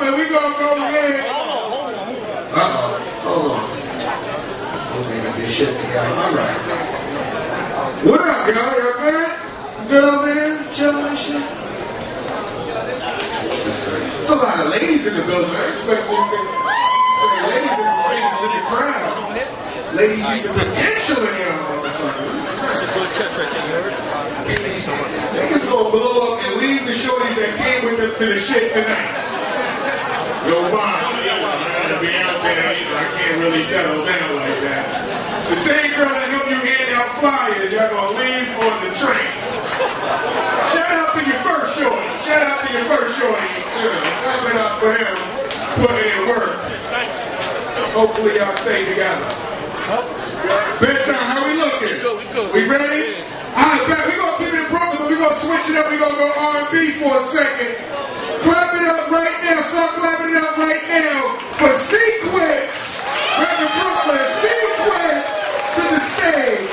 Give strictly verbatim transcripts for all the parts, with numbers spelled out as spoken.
and we gonna go ahead. Uh-oh. Hold on. Supposed to get this shit together. All right. What up, y'all? Y'all good? Good over there? Chilling and shit? There's a lot of ladies in the building. I expect you to ladies in the faces in the crowd. Ladies see some potential in y'all. That's a good catch right there, you heard? Niggas gonna blow up and leave the shorties that came with them to the shit tonight. Yo, Bob, I gotta be out there. I can't really settle down like that. It's the same girl that helped you hand out flyers. Y'all gonna leave on the train. Shout out to your first shorty. Shout out to your first shorty. Clap it up for him. Putting in work. Hopefully y'all stay together. Bedtime, how we looking? We good, we good. We ready? Alright, back. We gonna keep it in Brooklyn, but we gonna switch it up. We gonna go R and B for a second. Clap it up right now. Start clapping it up right now for Sequence. Back in Brooklyn. Sequence to the stage.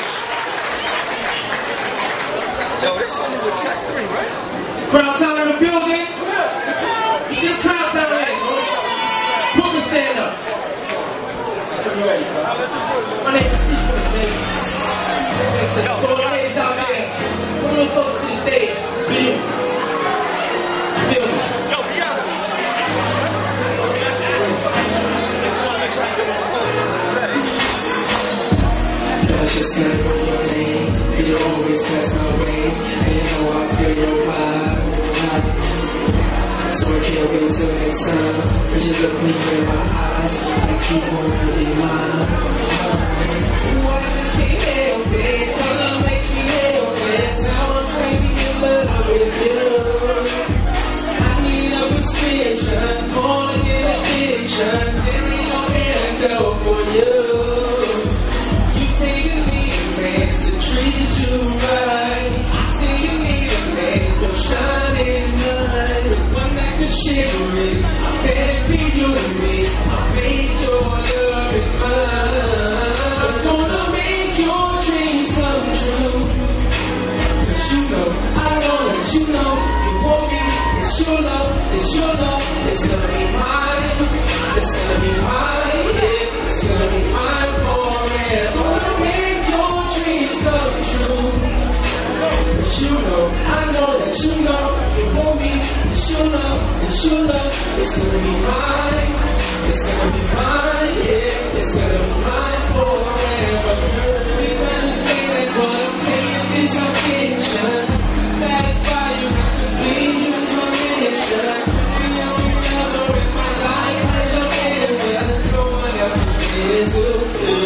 Yo, this song with track three, right? Crowd Town in the building. You see the Crowd Town is. Brooklyn stand up. My name is Sequence, baby. So all the ladies out there, come on closer to the stage. Feel. Feel. Yo, we got it. I just gotta know your name, and you always pass my way, and you know I feel your vibe. So I can't wait till next time, cause you look me in my eyes, I keep wanting to be mine. Why I can't help it, color makes me help it, now I'm crazy in love with you. I need a prescription, calling it addiction, baby, I'll antidote for you. You say you need a man to treat you right, I say you need a man to shine in light, with one that could shiver me, I bet it be you and me, I'll make your love and mine. I'm gonna make your dreams come true, cause you know, I know that you know, you want me, it's your love, it's your love, it's gonna be mine, it's gonna be mine, yeah, it's gonna be mine forever. Gonna make your dreams come true, cause you know, I know that you know, you want me, it's your love, it's your love, it's gonna be mine, it's gonna be mine, yeah, it's gonna be mine forever. We gotta say that what I'm saying is our fiction, satisfy you, to please you is my mission. The only lover in my life is your answer, no one else is to do.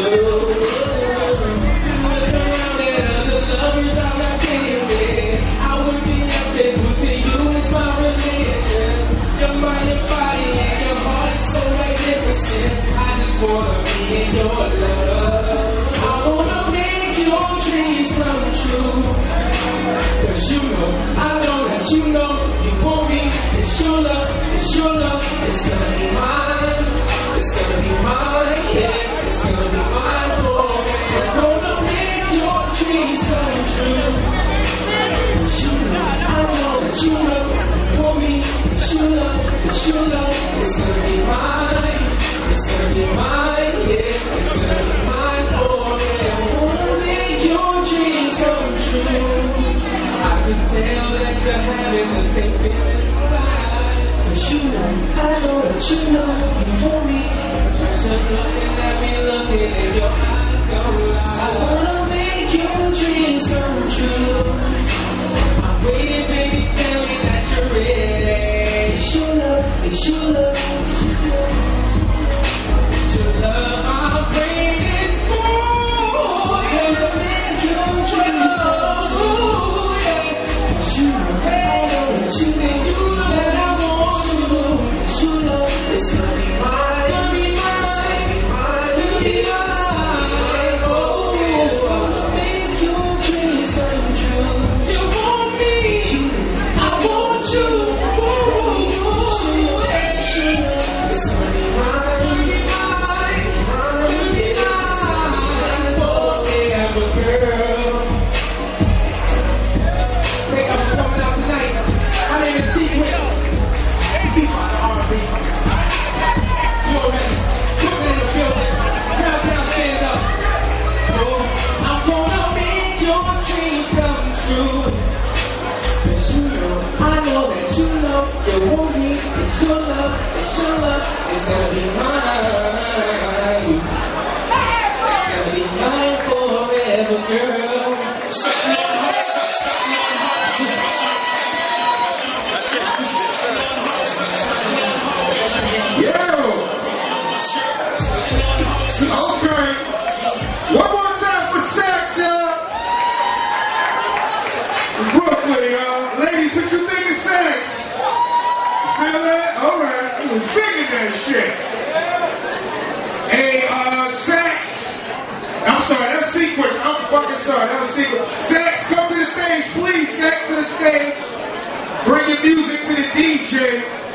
Look around at other lovers I'm not getting, I would be unstable to you, it's my religion. Your mind and body and your heart is so magnificent, I just wanna be in your love. I wanna make your dreams come true, cause you know, I know that you know, you want me, it's your love, it's your love, it's gonna be mine, it's gonna be mine, yeah, it's gonna be mine forever. I'm gonna make your dreams come true, cause you know, I know that you know, you want me, it's your love, it's your love, it's gonna be mine, it's gonna be mine, yeah, it's gonna be mine forever. I'm gonna make your dreams come true. I can tell that you're having the same feeling inside, cause you know, I know that you know, you want me, just looking at me, looking in your eyes, don't lie. I wanna make your dreams come true. I'm waiting, baby, tell me that you're ready. It's your love, it's your love, it's your love I'm waiting for. I'm gonna make your dreams come true. You know, I know that you think you know that I want you. It's your love, it's gonna be mine, gonna be mine, it's gonna be mine, it's gonna be mine. Oh, yeah, gonna make your dreams come true. You want me, I want you. Oh, it's your love, it's gonna be you want me, it's your love, it's your love, it's gonna be mine. It's gonna be mine forever, girl. Something on heart, something on heart. Yo! Okay. One more time for Sax, y'all. Brooklyn, y'all. Ladies, what you think of Sax? Feel that? Alright. You was singing that shit. Hey, uh, Sax. I'm sorry, that's Sequence. I'm fucking sorry. That was Sequence. Sax, come to the stage, please. Sax to the stage. Bring your music to the D J.